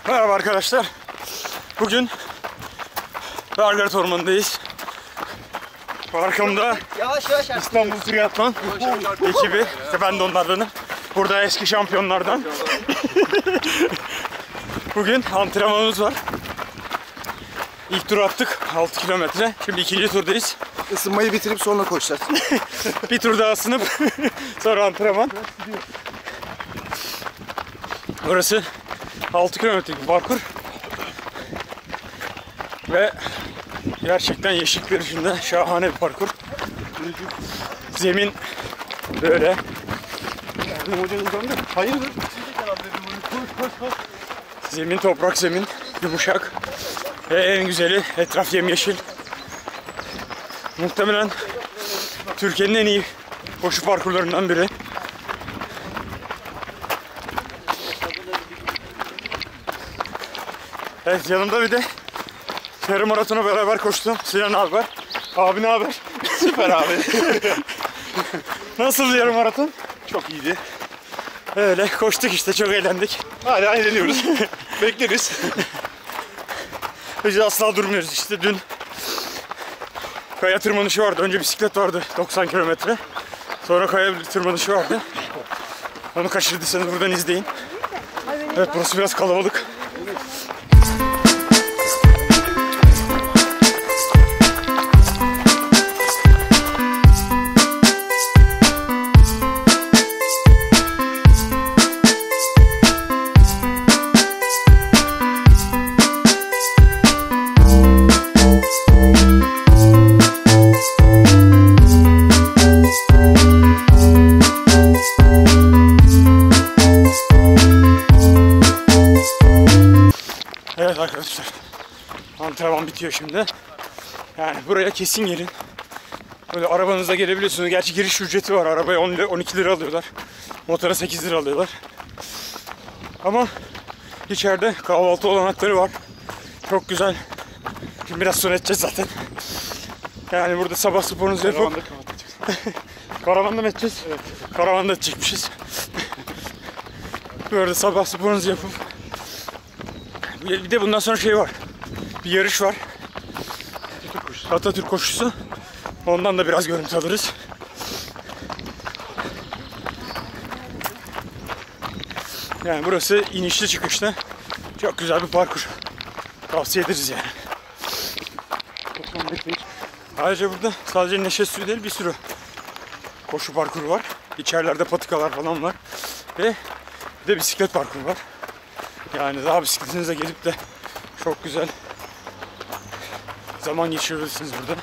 Merhaba arkadaşlar. Bugün Belgrad Ormanı'ndayız. Arkamda İstanbul Triathlon ekibi. İşte ben de onlardanım. Burada eski şampiyonlardan. Bugün antrenmanımız var. İlk tur attık 6 kilometre. Şimdi ikinci turdayız. Isınmayı bitirip sonra koşacağız. Bir tur daha ısınıp sonra antrenman. Burası 6 kilometrelik bir parkur. Ve gerçekten yeşillikler içinde şahane bir parkur. Zemin böyle. Hayırdır? Zemin toprak zemin, yumuşak. Ve en güzeli etraf yemyeşil. Muhtemelen Türkiye'nin en iyi koşu parkurlarından biri. Evet, yanımda bir de yarım maratona beraber koştum. Sinan abi var. Abi ne haber? Süper abi. Nasıldı yarım maraton? Çok iyiydi. Öyle koştuk işte, çok eğlendik. Hala eğleniyoruz. Bekleriz. Biz asla durmuyoruz işte. Dün kaya tırmanışı vardı. Önce bisiklet vardı 90 kilometre. Sonra kaya tırmanışı vardı. Onu kaçırdıysanız buradan izleyin. Evet, burası biraz kalabalık. Evet arkadaşlar, antrenman bitiyor şimdi. Yani buraya kesin gelin. Böyle arabanızla gelebiliyorsunuz. Gerçi giriş ücreti var. Arabaya 12 lira alıyorlar. Motora 8 lira alıyorlar. Ama içeride kahvaltı olanakları var. Çok güzel. Şimdi biraz sonra edeceğiz zaten. Yani burada sabah sporunuzu yapıp karavanda mı edeceğiz? Evet. Karavanda edecekmişiz. Böyle sabah sporunuzu yapıp bir de bundan sonra şey var. Bir yarış var. Atatürk koşusu. Ondan da biraz görüntü alırız. Yani burası inişli çıkışlı. Çok güzel bir parkur. Tavsiye ederiz yani. Ayrıca burada sadece neşe suyu değil, bir sürü koşu parkuru var. İçerilerde patikalar falan var. Ve bir de bisiklet parkuru var. Yani daha bisikletinize gelip de çok güzel zaman geçirebilirsiniz burada.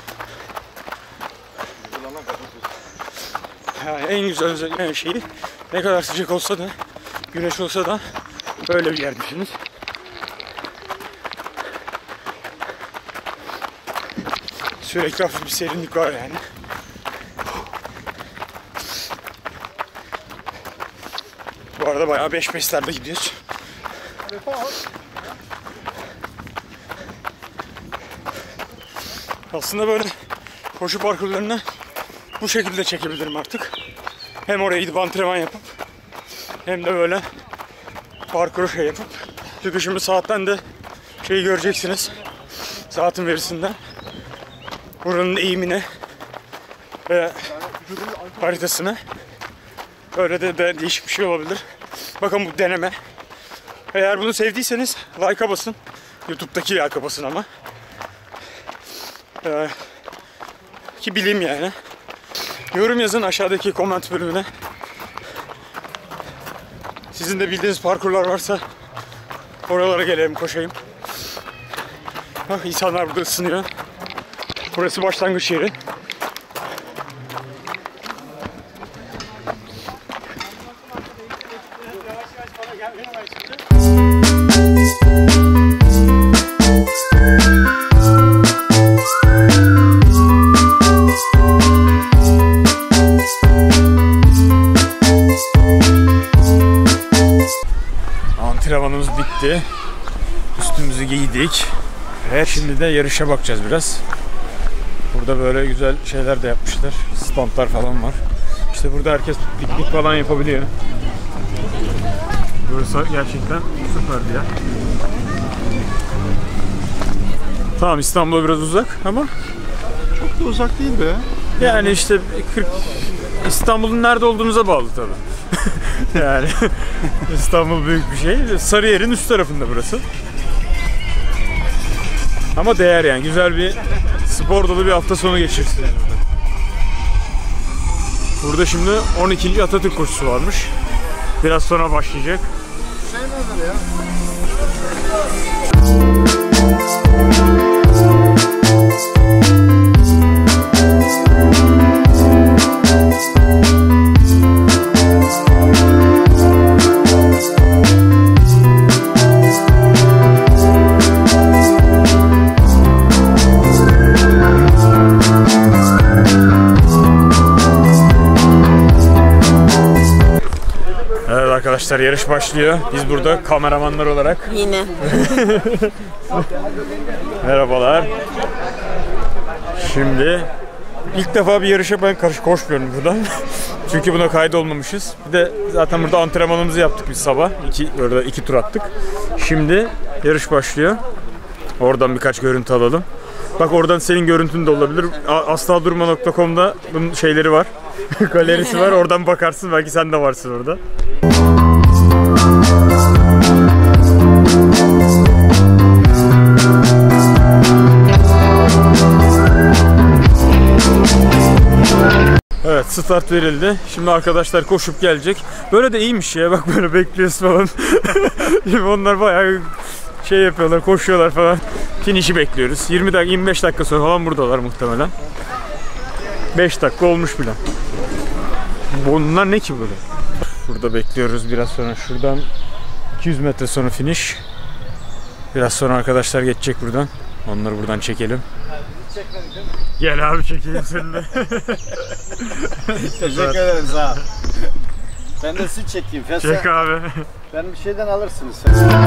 Yani en güzel özellikle şeyi, ne kadar sıcak olsa da, güneş olsa da böyle bir yerdesiniz. Sürekli hafif bir serinlik var yani. Bu arada bayağı 5-5'lerde gidiyoruz. Aslında böyle koşu parkurlarını bu şekilde çekebilirim artık. Hem oraya gidip antrenman yapıp hem de böyle parkuru şey yapıp. Çünkü şimdi saatten de şeyi göreceksiniz. Saatin verisinden. Buranın eğimine ve haritasını. Böyle de değişik bir şey olabilir. Bakın bu deneme. Eğer bunu sevdiyseniz like'a basın. YouTube'daki like'a basın ama. Ki bileyim yani. Yorum yazın aşağıdaki comment bölümüne. Sizin de bildiğiniz parkurlar varsa oralara gelelim, koşayım. Bak, insanlar burada ısınıyor. Burası başlangıç yeri. Antrenmanımız bitti. Üstümüzü giydik. Evet, şimdi de yarışa bakacağız biraz. Burada böyle güzel şeyler de yapmışlar. Standlar falan var. İşte burada herkes piknik falan yapabiliyor. Burası gerçekten süperdi ya. Tamam, İstanbul'a biraz uzak ama Çok da uzak değil be. yani işte 40 İstanbul'un nerede olduğunuza bağlı tabii. Yani İstanbul büyük bir şey. Sarıyer'in üst tarafında burası. Ama değer yani. Güzel bir spor dolu bir hafta sonu geçirirsiniz burada. Burada şimdi 12. Atatürk koşusu varmış. Biraz sonra başlayacak. Evet arkadaşlar, yarış başlıyor. Biz burada kameramanlar olarak. Yine. Merhabalar. Şimdi ilk defa bir yarışa ben koşmuyorum buradan. Çünkü buna kaydolmamışız. Bir de zaten burada antrenmanımızı yaptık biz sabah. Orada 2 tur attık. Şimdi yarış başlıyor. Oradan birkaç görüntü alalım. Bak, oradan senin görüntün de olabilir. Asladurma.com'da bunun şeyleri var. Galerisi var. Oradan bakarsın. Belki sen de varsın orada. Evet, start verildi. Şimdi arkadaşlar koşup gelecek. Böyle de iyiymiş ya. Bak, böyle bekliyorsun falan. Şimdi onlar bayağı şey yapıyorlar, koşuyorlar falan. Finişi bekliyoruz. 25 dakika sonra falan buradalar muhtemelen. 5 dakika olmuş bile. Bunlar ne ki böyle? Burada bekliyoruz biraz sonra. Şuradan 200 metre sonra finish. Biraz sonra arkadaşlar geçecek buradan. Onları buradan çekelim. Gel abi, çekeyim seni de. Teşekkür ederim, sağ ol. Ben de süt çekeyim. Çek abi. Ben bir şeyden alırsınız.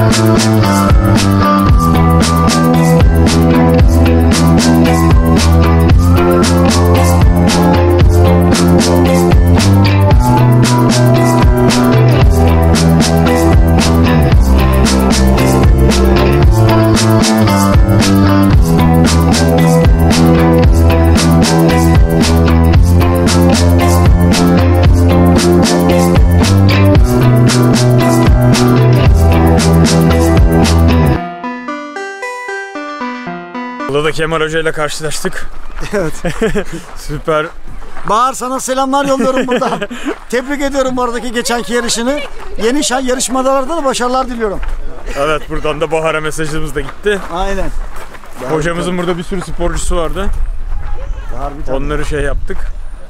Burada da Kemal Hoca ile karşılaştık. Evet. Süper. Bahar, sana selamlar yolluyorum buradan. Tebrik ediyorum oradaki geçenki yarışını. Yeni yarışmalarda da başarılar diliyorum. Evet, buradan da Bahar'a mesajımız da gitti. Aynen. Hocamızın burada bir sürü sporcusu vardı. Bahar bir tane. Onları şey yaptık.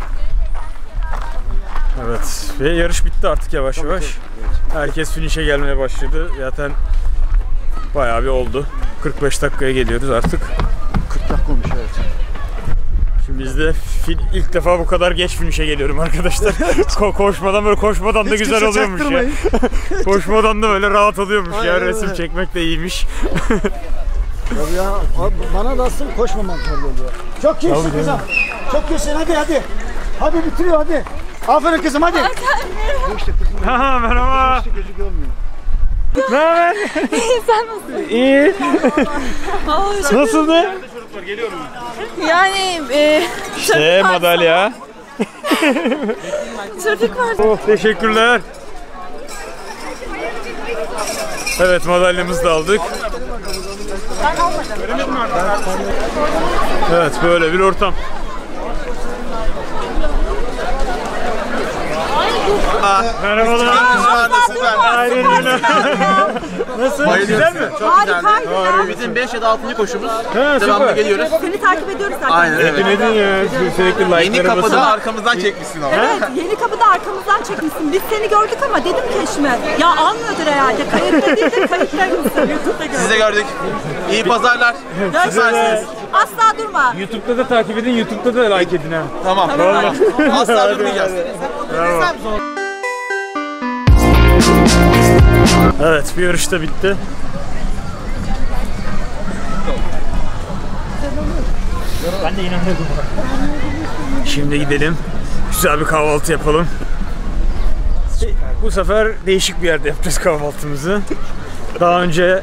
Evet, ve yarış bitti artık yavaş yavaş. Herkes finish'e gelmeye başladı. Zaten bayağı bir oldu. 45 dakikaya geliyoruz artık. 40 dakika olmuş, evet. Şimdi biz de ilk defa bu kadar geç finish'e geliyorum arkadaşlar. Koşmadan böyle, koşmadan da Hiç güzel kimse oluyormuş ya. çaktırmayın. Koşmadan da böyle rahat oluyormuş ya. Aynen Resim öyle. çekmek de iyiymiş. Tabii ya, bana da aslında koşmamak zor oluyor. Çok iyisin kızım. Çok iyisin, hadi. Hadi bitiriyor, hadi. Aferin kızım, hadi. Ha, merhaba. Gözü görmüyor. Ne haber? Sen nasılsın? İyi. Nasıldı? Yani Madalya. trafik var. Oh, teşekkürler. Evet, madalyamızı da aldık. Evet, böyle bir ortam. Merhabalar. Aynen öyle. Nasıl? Güzel mi? Harikaydı ya. Bizim 5 ya da 6. koşumuz. Ha, Devamlı süper. geliyoruz. Seni takip ediyoruz zaten. Aynen Edin evet. edin ya. Sürekli like'lara Yeni basın. kapıda arkamızdan çekmişsin ama. Evet, yeni kapıda arkamızdan çekmişsin. Biz seni gördük ama dedim ki eşime, ya almıyordur herhalde. Kayıtta değil de kayıttaymışsın. YouTube'da gördük. Sizi de gördük. İyi pazarlar. Süpersiniz. Asla durma. YouTube'da da takip edin, YouTube'da da like edin ha. Tamam. Asla durmayacağız. Evet, bir yarış da bitti. Ben de inanıyordum. Şimdi gidelim. Güzel bir kahvaltı yapalım. bu sefer değişik bir yerde yapacağız kahvaltımızı. Daha önce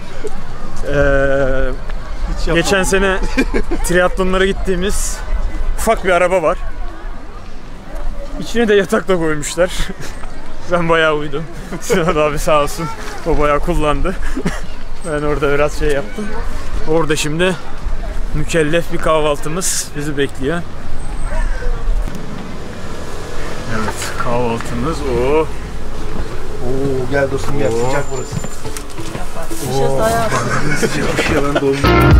geçen sene triatlonlara gittiğimiz ufak bir araba var. İçine de yatak da koymuşlar. Ben bayağı uyudum. Sinan abi sağ olsun. O bayağı kullandı. Ben orada biraz şey yaptım. Orada şimdi mükellef bir kahvaltımız bizi bekliyor. Evet, kahvaltımız o. Oo, gel dostum gel, sıcak burası. Sıcak yalan dolmuş.